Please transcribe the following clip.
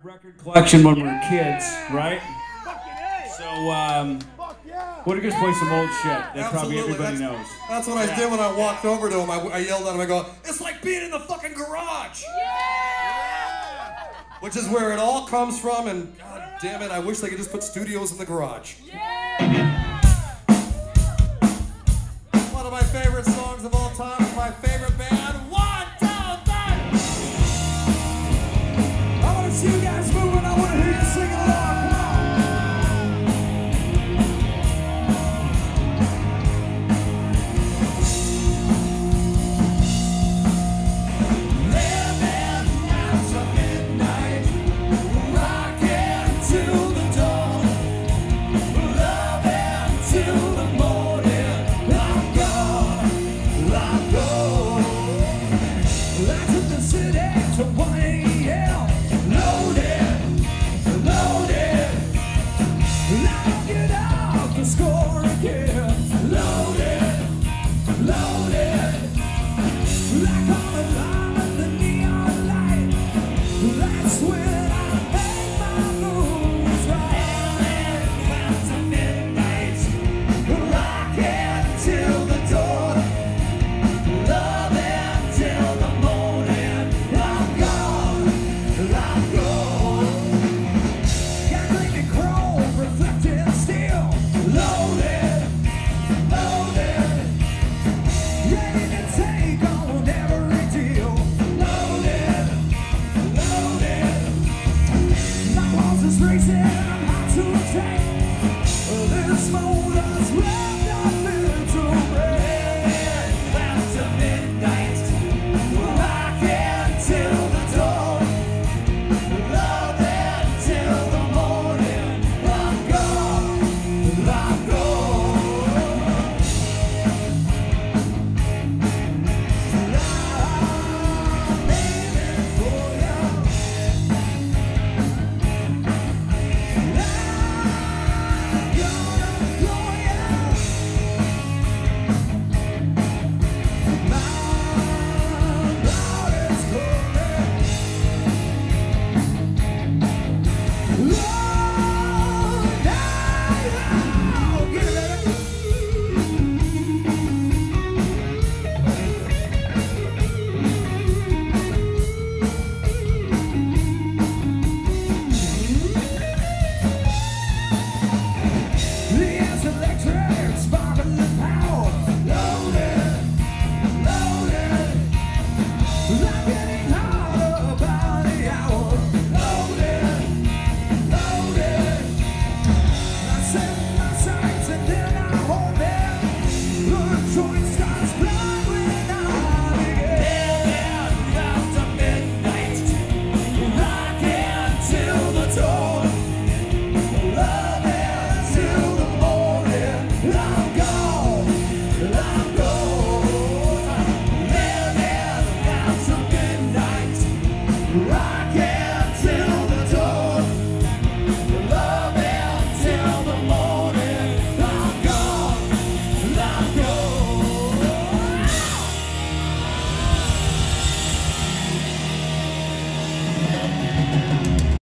record collection when we were kids, right? So, we're gonna play some old shit that probably everybody knows. That's what I did when I walked over to him. I yelled at him, I go, "It's like being in the fucking garage!" Yeah! Which is where it all comes from, and god damn it, I wish they could just put studios in the garage. Yeah! One of my favorite songs of all time, my favorite band.